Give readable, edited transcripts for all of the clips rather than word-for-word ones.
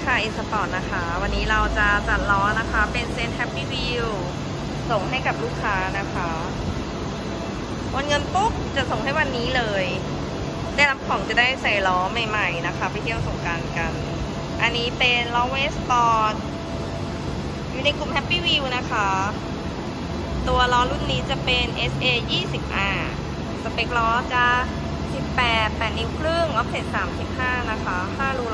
ค่ะอินสปอร์ตนะคะวันนี้เราจะจัดล้อนะคะเป็นเซน Happy Wheel ส่งให้กับลูกค้านะคะโอนเงินปุ๊บจะส่งให้วันนี้เลยได้รับของจะได้ใส่ล้อใหม่ๆนะคะไปเที่ยวสงกรานต์กันอันนี้เป็นล้อเวสปอร์ตอยู่ในกลุ่ม Happy Wheel นะคะตัวล้อรุ่นนี้จะเป็น SA 20R สเปคล้อจะ8 นิ้วครึ่งออฟเซ็ต35นะคะ5รู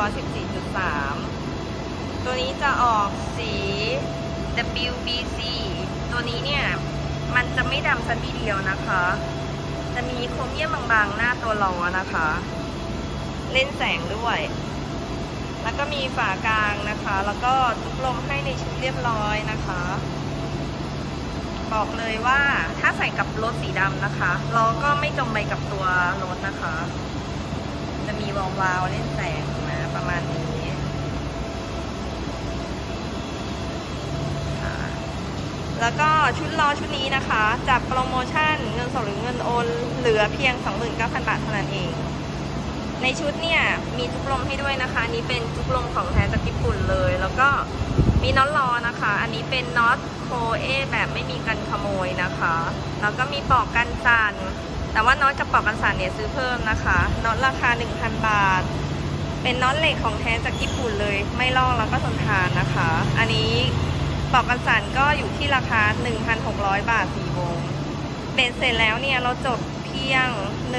114.3ตัวนี้จะออกสี WBC ตัวนี้เนี่ยมันจะไม่ดำสักทีเดียวนะคะจะมีโครเมียมบางๆหน้าตัวล้อนะคะเล่นแสงด้วยแล้วก็มีฝากลางนะคะแล้วก็จุกลมให้ในชุดเรียบร้อยนะคะบอกเลยว่าถ้าใส่กับรถสีดำนะคะล้อก็ไม่จมไปกับตัวรถนะคะจะมีวาวเล่นแสงนะประมาณนี้แล้วก็ชุดล้อชุดนี้นะคะจัดโปรโมชั่นเงินสดหรือเงินโอนเหลือเพียง 29,000 บาทเท่านั้นเองในชุดเนี่ยมีจุกลมให้ด้วยนะคะอันนี้เป็นจุกลมของแท้จากญี่ปุ่นเลยแล้วก็มีน็อตล้อนะคะอันนี้เป็นน็อตโคเอแบบไม่มีกันขโมยนะคะแล้วก็มีปลอกกันสั่นแต่ว่าน็อตกับปลอกกันสั่นเนี่ยซื้อเพิ่มนะคะน็อตราคา 1,000 บาทเป็นน็อตเหล็กของแท้จากญี่ปุ่นเลยไม่ลอกแล้วก็ทนทานนะคะอันนี้ปลอกกันสั่นก็อยู่ที่ราคา 1,600 บาท4วงเป็นเสร็จแล้วเนี่ยเราจบเพียง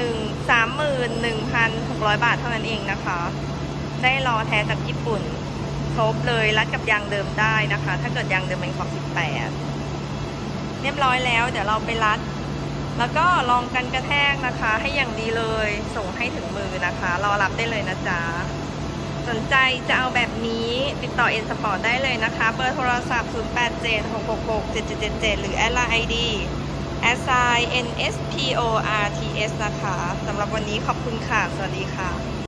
31,600 บาทเท่านั้นเองนะคะได้ล้อแท้จากญี่ปุ่นครบเลยรัดกับยางเดิมได้นะคะถ้าเกิดยางเดิมเป็นขอบ18เรียบร้อยแล้วเดี๋ยวเราไปรัดแล้วก็ลองกันกระแทกนะคะให้อย่างดีเลยส่งให้ถึงมือนะคะรอรับได้เลยนะจ๊ะสนใจจะเอาแบบนี้ติดต่อ N Sport ได้เลยนะคะเบอร์โทรศัพท์ 0876667777 หรือ Line ID @NSPORTS นะคะสำหรับวันนี้ขอบคุณค่ะสวัสดีค่ะ